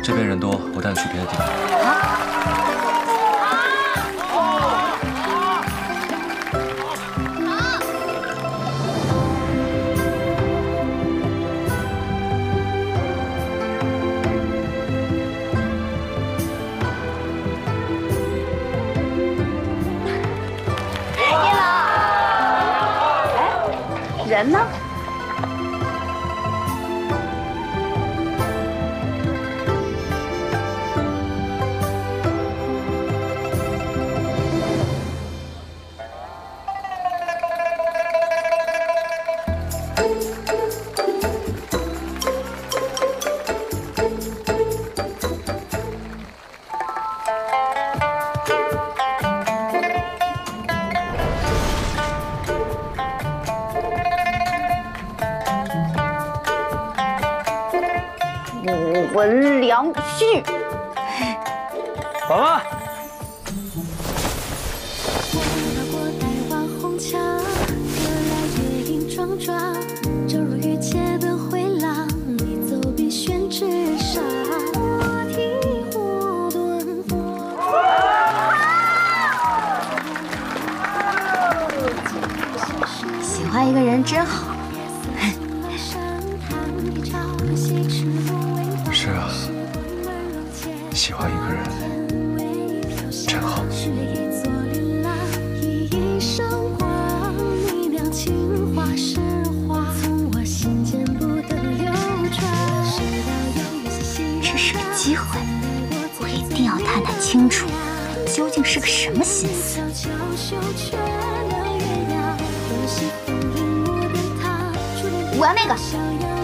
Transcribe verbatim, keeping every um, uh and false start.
这边人多，我带你去别的地方。 啊！人呢？文良旭， 宝妈。 喜欢一个人真好。 是啊，喜欢一个人真好。 这是个机会，我一定要探探清楚，究竟是个什么心思。我要那个。